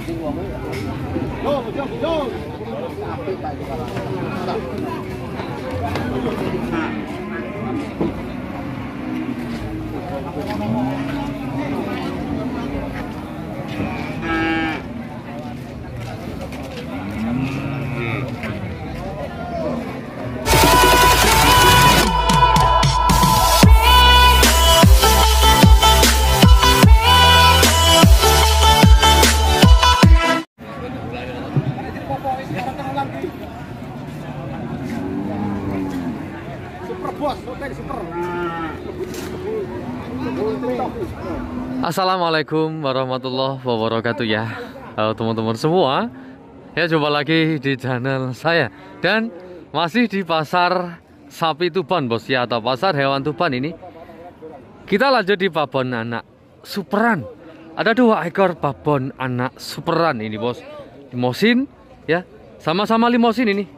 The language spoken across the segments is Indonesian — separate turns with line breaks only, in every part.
Assalamualaikum warahmatullahi wabarakatuh ya. Halo teman-teman semua. Ya, jumpa lagi di channel saya. Dan masih di pasar sapi Tuban bos ya, atau pasar hewan Tuban ini. Kita lanjut di babon anak superan. Ada 2 ekor babon anak superan ini bos. Limosin ya, sama-sama limosin ini.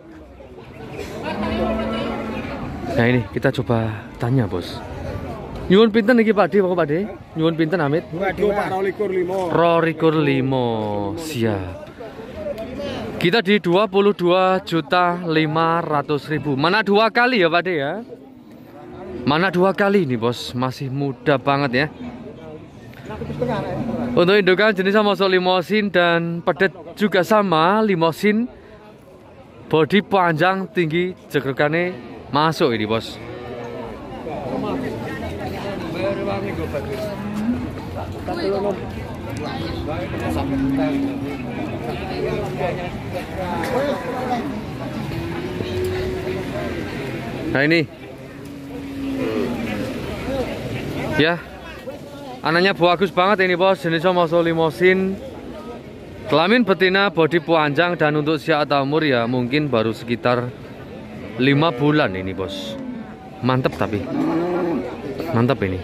Nah ini kita coba tanya bos. Nyuwun pinten iki Pak De, Pak De? Nyuwun pinten Amit?
22.5.
Rolikur 5. Siap. Kita di 22.500.000. Mana 2 kali ya Pak De ya? Mana 2 kali ini bos, masih muda banget ya. Untuk indukan jenisnya masuk limosin dan pedet juga sama limosin. Bodi panjang tinggi jegregannya masuk ini bos. Nah ini ya, anaknya bagus banget ini bos, jenisnya masuk limosin. Kelamin betina, bodi panjang, dan untuk usia atau umur ya mungkin baru sekitar 5 bulan ini bos. Mantep tapi mantap ini.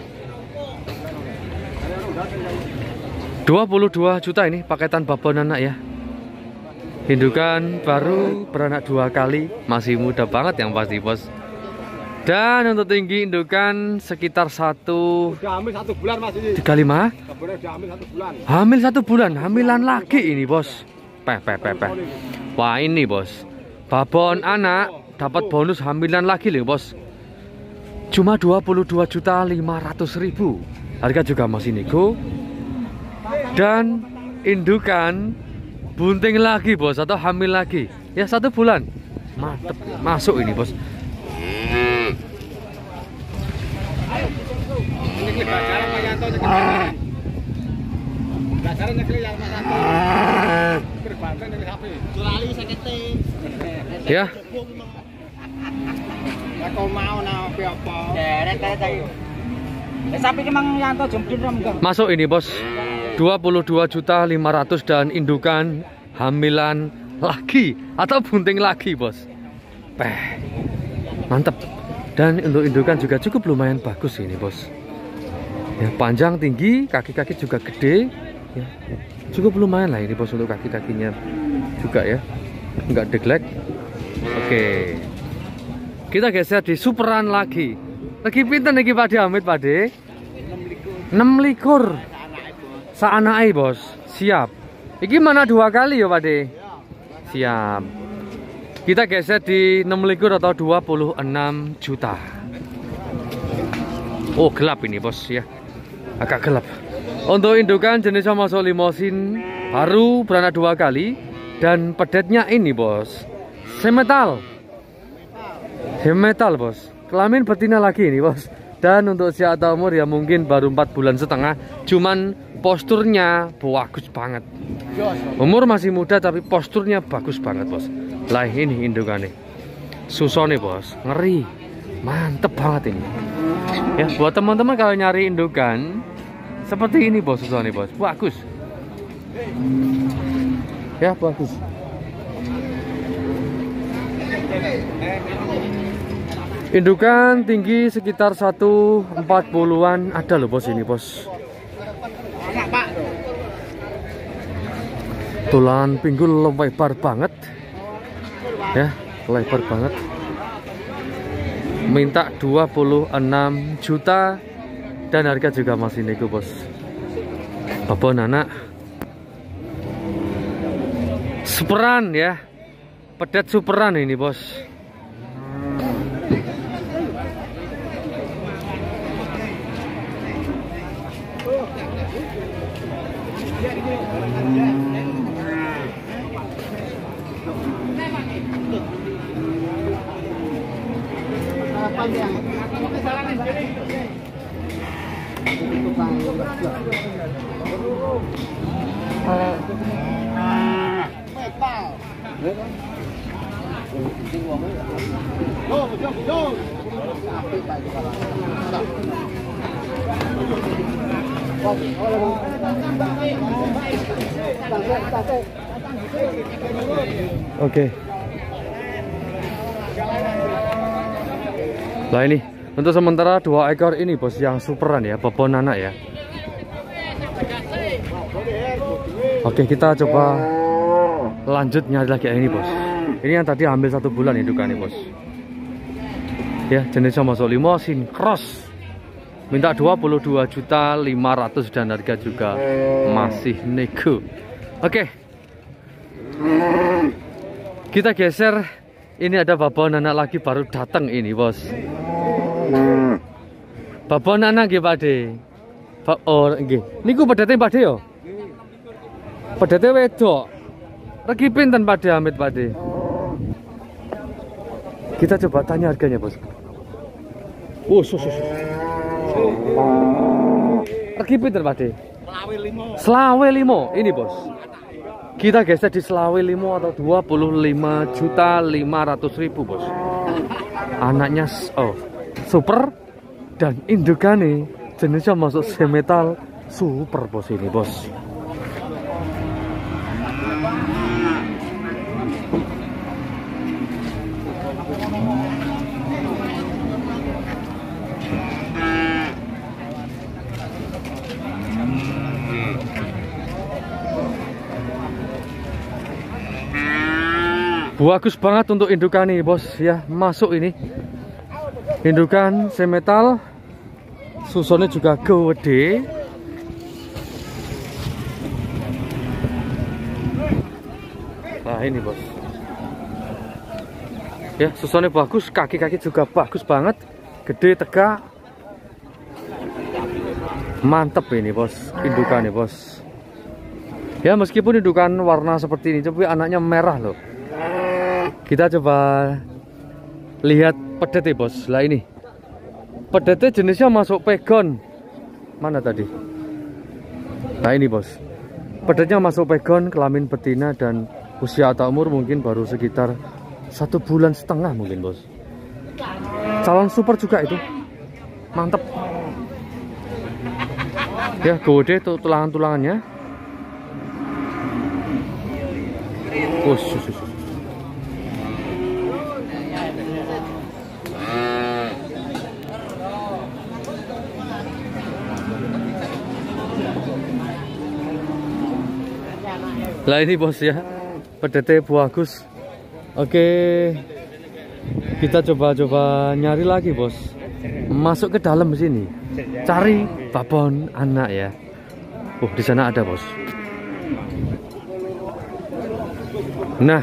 22 juta ini paketan babon anak ya. Indukan baru beranak 2 kali, masih muda banget yang pasti bos. Dan untuk tinggi indukan sekitar 1
hamil 1 bulan Mas ini.
35.
Kabarnya hamil 1 bulan.
Hamil 1 bulan, hamilan lagi ini bos. Wah ini bos, babon anak dapat bonus hamilan lagi loh bos. Cuma 22.500.000. Harga juga masih nego. Dan indukan bunting lagi bos, atau hamil lagi ya 1 bulan. Mantep, masuk ini bos. Ya. Masuk ini bos. 22.500.000 dan indukan hamilan lagi atau bunting lagi bos. Mantap. Dan untuk indukan juga cukup lumayan bagus ini bos. Ya, panjang tinggi, kaki-kaki juga gede ya. Cukup lumayan lah ini bos untuk kaki-kakinya juga ya. Enggak deglek. Oke. Kita geser di superan lagi. Lagi pinten iki Pak De Amit Pak De? 6 likur. Saanake bos. Siap. Iki mana 2 kali ya Pak De? Siap. Kita geser di 6 likur atau 26 juta. Oh gelap ini bos ya. Agak gelap. Untuk indukan jenisnya masuk limosin, baru beranak 2 kali. Dan pedetnya ini bos, semetal. Semetal bos. Kelamin betina lagi ini bos. Dan untuk usia atau umur ya mungkin baru 4 bulan setengah. Cuman posturnya bagus banget. Umur masih muda tapi posturnya bagus banget bos. Lah ini indukannya. Susone bos, ngeri. Mantep banget ini. Ya buat teman-teman kalau nyari indukan seperti ini bos, susone bos. Bagus. Ya bagus. Indukan tinggi sekitar 140-an ada loh bos ini bos. Tulang pinggul lebar banget. Ya, lebar banget. Minta 26 juta dan harga juga masih nego bos. Babon anak Superan ya. Pedet superan ini, Bos. Oke. Nah ini untuk sementara 2 ekor ini, Bos, yang superan ya, babon anak ya. Oke, kita coba lanjut nyari lagi ini, Bos. Ini yang tadi hamil 1 bulan indukan nih, Bos. Ya, jenisnya masuk 5 sinkros. Minta 22.500.000 dan harga juga masih nego. Oke. Kita geser. Ini ada babon anak lagi baru datang ini, Bos. Babon anak nggih, Pakde. Oh, nggih. Niku pedete Pakde yo. Pedete wedok. Regi pinten Pakde Amit, Pakde? Kita coba tanya harganya, Bos. Oh, Regi pinten Pakde? Selawe 5 ini, Bos. Kita geser di selawe 5 atau 25.500.000, Bos. Anaknya super dan indukane jenisnya masuk semetal super, Bos, ini, Bos. Bagus banget untuk indukan ini, Bos ya. Masuk ini indukan semetal, susunnya juga gede. Nah ini, Bos ya, susunnya bagus, kaki-kaki juga bagus banget, gede, tegak, mantep ini, Bos, indukannya, Bos ya. Meskipun indukan warna seperti ini, tapi anaknya merah loh. Kita coba lihat pedete, Bos. Lah ini pedete jenisnya masuk pegon. Mana tadi? Nah ini, Bos, pedetnya masuk pegon, kelamin betina, dan usia atau umur mungkin baru sekitar 1,5 bulan mungkin, Bos. Calon super juga itu, mantep ya, gede tuh tulangan-tulangannya. Lah ini, Bos ya, pedete bagus. Oke, kita coba nyari lagi, Bos. Masuk ke dalam sini, cari babon anak ya. Di sana ada, Bos. Nah,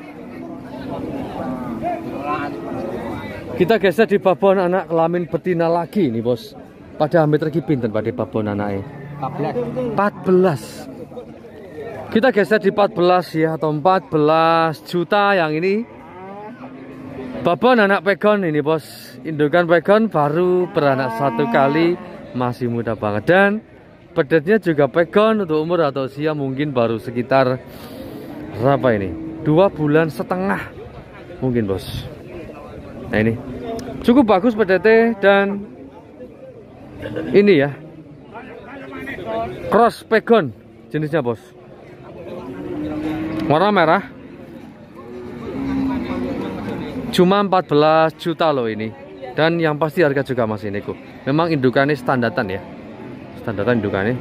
kita geser di babon anak kelamin betina lagi nih, Bos. Pada amit lagi pinten pada babon anaknya? 14. Kita geser di 14 ya, atau 14 juta yang ini. Babon anak pegon ini, Bos. Indukan pegon baru beranak 1 kali, masih muda banget, dan pedetnya juga pegon. Untuk umur atau usia mungkin baru sekitar berapa ini? 2,5 bulan mungkin, Bos. Nah ini cukup bagus pedete, dan ini ya cross pegon jenisnya, Bos. Warna merah. Cuma 14 juta loh ini. Dan yang pasti harga juga masih nego. Memang indukannya standartan ya. Standartan indukannya.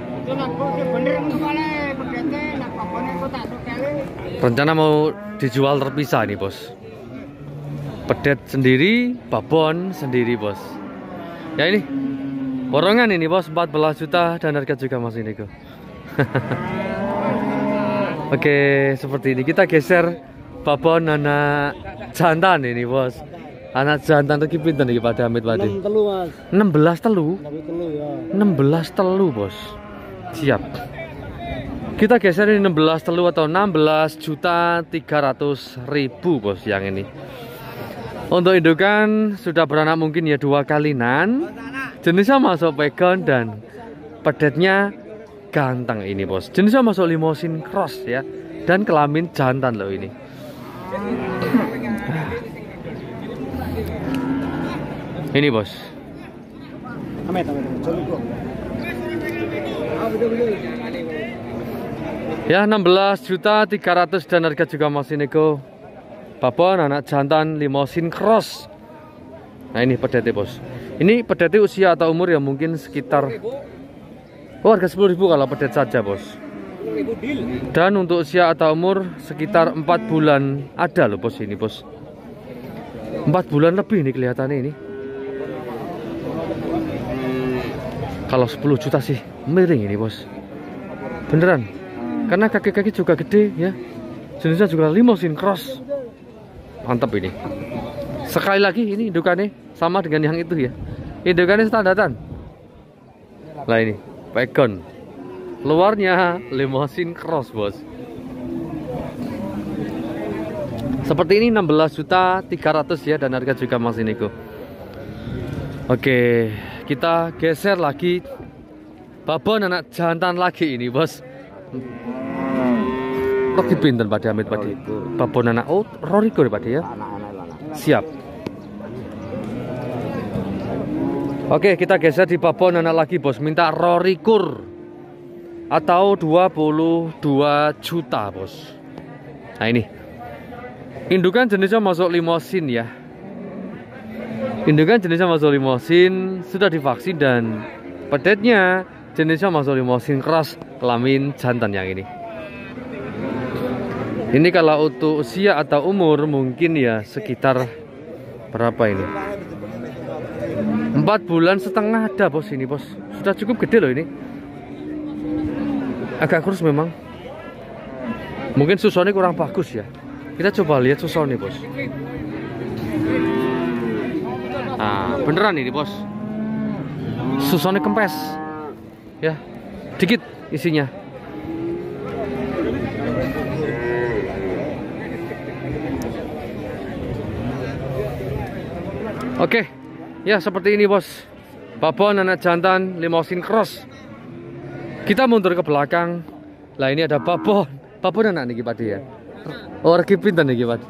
Rencana mau dijual terpisah nih, Bos. Pedet sendiri, babon sendiri, Bos. Ya ini borongan ini, Bos, 14 juta dan harga juga masih nego. Oke, seperti ini kita geser babon anak jantan ini, Bos. Anak jantan iki pinten iki Pak Damit Padi?
6 telu, Mas.
16 telu.
6 telu ya.
16 telu, Bos. Siap. Kita geser ini 16 telu atau 16.300.000, Bos, yang ini. Untuk indukan sudah beranak mungkin ya 2 kalinan. Jenisnya masuk pegon dan pedetnya ganteng ini, Bos. Jenisnya masuk limosin cross ya. Dan kelamin jantan loh ini. Ini, Bos. Ya, 16.300.000 dan harga juga masih nego. Babon anak jantan limosin cross. Nah, ini pedete, Bos. Ini pedete usia atau umur ya mungkin sekitar harga 10.000 kalau pedet saja, Bos. Dan untuk usia atau umur sekitar 4 bulan ada loh, Bos, ini, Bos. 4 bulan lebih nih kelihatannya ini. Kalau 10 juta sih miring ini, Bos. Beneran. Karena kaki-kaki juga gede ya. Jenisnya juga limosin cross. Mantap ini. Sekali lagi ini indukannya sama dengan yang itu ya. Indukannya standaran. Lah ini, pegon. Luarnya limosin cross, Bos. Seperti ini 16.300.000 ya dan harga juga masih nego. Oke, kita geser lagi babon anak jantan lagi ini, Bos. Lagi pinten Pak Damit Padi? Babon anak rorikur Pak ya. Siap. Oke, kita geser di babon anak lagi, Bos. Minta rorikur atau 22 juta, Bos. Nah, ini. Indukan jenisnya masuk limosin ya. Indukan jenisnya masuk limosin, sudah divaksin dan pedetnya jenisnya masuk limosin cross kelamin jantan yang ini. Ini kalau untuk usia atau umur mungkin ya sekitar berapa ini? 4 bulan setengah ada, Bos, ini, Bos. Sudah cukup gede loh ini. Agak kurus memang. Mungkin susuannya kurang bagus ya. Kita coba lihat susuannya, Bos. Nah, beneran ini, Bos. Susuannya kempes. Ya, dikit isinya. Oke, ya seperti ini, Bos. Babon anak jantan limosin cross. Kita mundur ke belakang. Lah ini ada babon anak niki Pak ya. Oh, regi pinten niki Pak?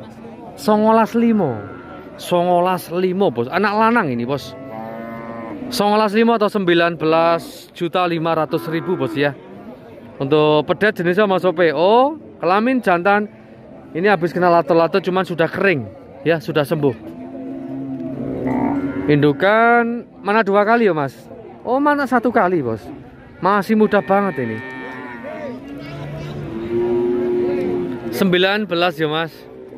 19.5, Bos. Anak lanang ini, Bos. 19.5 atau 19.500.000, Bos ya. Untuk pedet jenisnya masuk PO, kelamin jantan. Ini habis kena lato-lato cuman sudah kering, ya, sudah sembuh. Indukan mana 2 kali ya, Mas? Oh, mana 1 kali, Bos. Masih muda banget ini. 19 ya, Mas.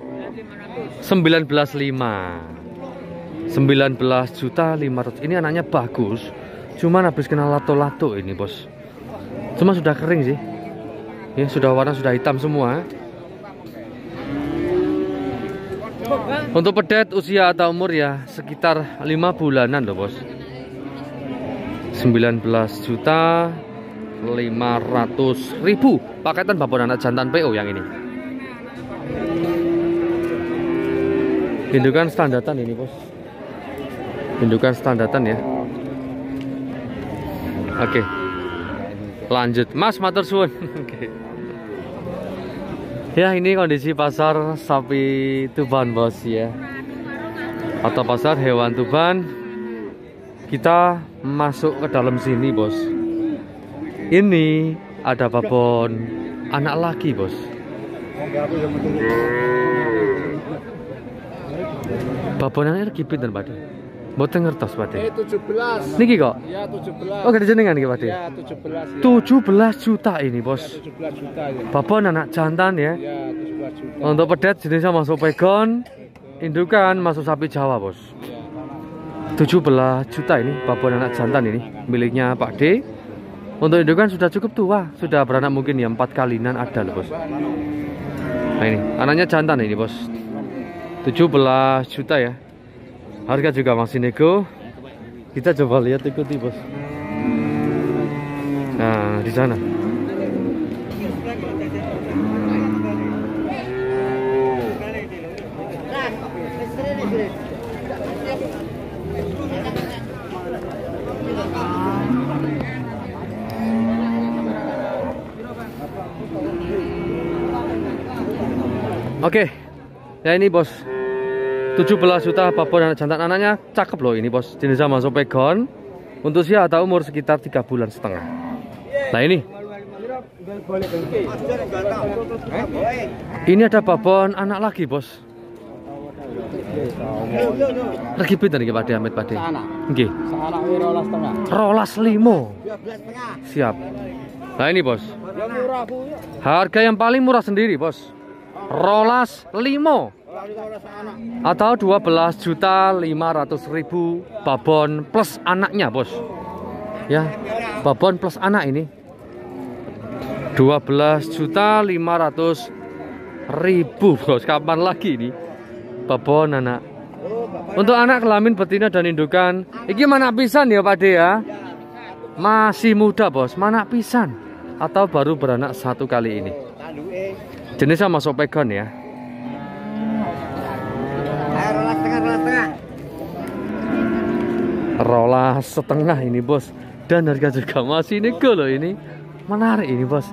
19.500.000. Ini anaknya bagus. Cuman habis kena lato-lato ini, Bos. Cuma sudah kering sih. Ya, sudah warna sudah hitam semua. Untuk pedet usia atau umur ya sekitar 5 bulanan loh, Bos. 19.500.000 paketan babon anak jantan PO yang ini. Indukan standaran ini, Bos. Indukan standaran ya. Oke. Lanjut, Mas, matur suwun. Oke. Ya, ini kondisi pasar sapi Tuban, Bos ya. Atau pasar hewan Tuban. Kita masuk ke dalam sini, Bos. Ini ada babon anak laki, Bos. Babon anak lagi pinten, Pak? Mboten ngertos, Pak.
17.
Niki kok?
Ya, 17.
Oh, gede jenengan niki, Pak.
Ya, 17. Ya.
17 juta ini, Bos.
Ya, 17 juta ya.
Babon anak jantan ya.
Ya, 17 juta.
Untuk pedet jenisnya masuk pegon, indukan masuk sapi Jawa, Bos.
Ya.
17 juta ini babon anak jantan ini miliknya Pak D. Untuk indukan sudah cukup tua, sudah beranak mungkin ya 4 kalinan ada loh bos. Nah ini anaknya jantan ini bos, 17 juta ya. Harga juga masih nego. Kita coba lihat ikuti bos. Nah di sana. Oke, ya ini bos, 17 juta babon anak jantan, anaknya cakep loh ini bos, jenisnya masuk pegon, untuk usia atau umur sekitar 3,5 bulan. Nah ini ada babon anak lagi bos. Lagi pinter nih Pak Ahmed Pak. Nggih. Rolas limo. Siap. Nah ini bos. Harga yang paling murah sendiri bos. Rolas limo atau 12.500.000 babon plus anaknya bos. Ya, babon plus anak ini 12.500.000 bos. Kapan lagi ini babon anak? Untuk anak kelamin betina dan indukan, ini mana pisan ya Pak De ya? Masih muda bos, mana pisan atau baru beranak 1 kali ini. Jenisnya masuk pegon ya. Rolas setengah ini bos. Dan harga juga masih nego loh ini. Menarik ini bos.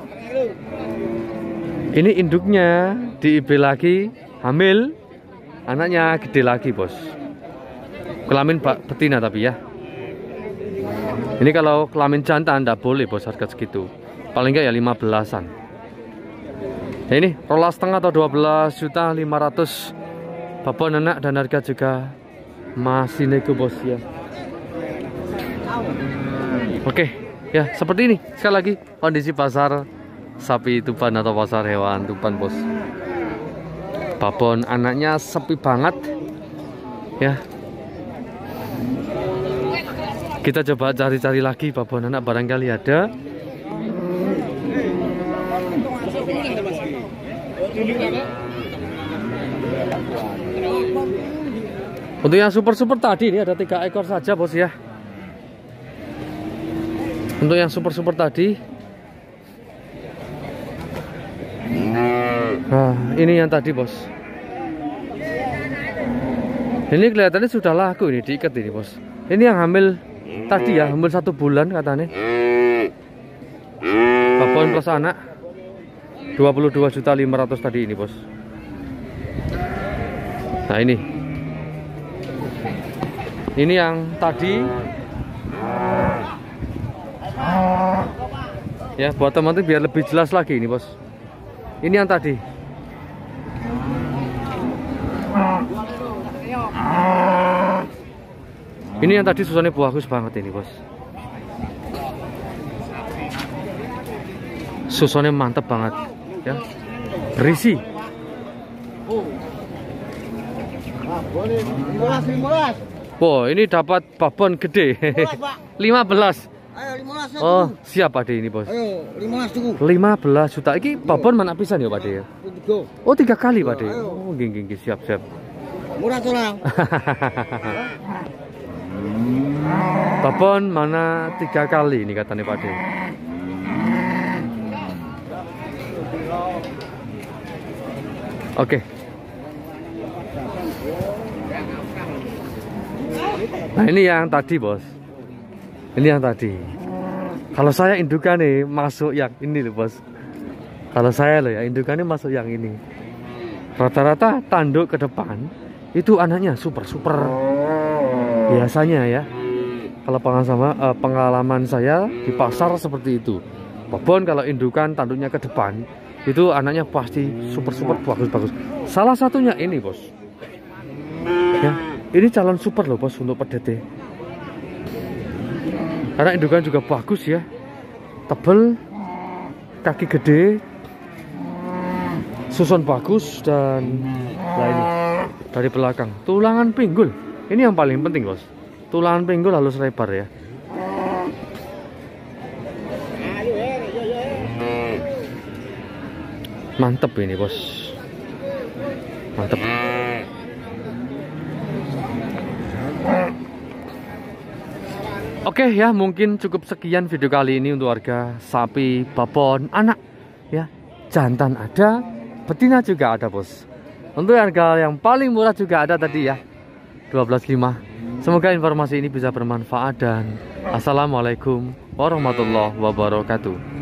Ini induknya diibil lagi, hamil. Anaknya gede lagi bos. Kelamin betina tapi ya. Ini kalau kelamin jantan ndak boleh bos harga segitu. Paling enggak ya 15-an. Nah ini rolas setengah atau 12.500.000 babon anak dan harga juga masih nego bos ya. Oke ya seperti ini sekali lagi kondisi pasar sapi Tuban atau pasar hewan Tuban bos. Babon anaknya sepi banget ya. Kita coba cari-cari lagi babon anak, barangkali ada. Untuk yang super tadi ini ada 3 ekor saja bos ya. Untuk yang super tadi, nah ini yang tadi bos. Ini kelihatannya sudah laku ini, diikat ini bos. Ini yang hamil tadi ya, hamil 1 bulan katanya. Babon plus anak 22.500.000 tadi ini bos. Nah ini yang tadi ya, buat teman-teman biar lebih jelas lagi ini bos. Ini yang tadi. Ini yang tadi susunnya bagus banget ini bos. Susunnya mantep banget ya, berisi. Wow, ini dapat babon gede. 15.
Ayo 15.
Oh, siap Pak De ini, bos.
Ayo 15 tuku.
15 juta. Iki babon mana pisan ya Pak De? Oh, 3 kali Pak De. Oh, nggih, siap.
Murah tulang.
Babon mana 3 kali ini katanya Pak De. Oke. Nah ini yang tadi bos. Ini yang tadi. Kalau saya indukannya masuk yang ini loh bos. Kalau saya loh ya indukannya masuk yang ini. Rata-rata tanduk ke depan itu anaknya super. Biasanya ya. Kalau pengalaman saya di pasar seperti itu. Babon kalau indukan tanduknya ke depan itu anaknya pasti super bagus. Salah satunya ini bos. Ya. Ini calon super loh bos untuk PDT. Karena indukan juga bagus ya. Tebel, kaki gede, susun bagus, dan nah ini dari belakang tulangan pinggul. Ini yang paling penting bos. Tulangan pinggul halus lebar ya. Mantep ini bos, mantep. Oke ya, mungkin cukup sekian video kali ini untuk harga sapi babon anak ya. Jantan ada, betina juga ada bos. Untuk harga yang paling murah juga ada tadi ya, 12.500. Semoga informasi ini bisa bermanfaat dan assalamualaikum warahmatullahi wabarakatuh.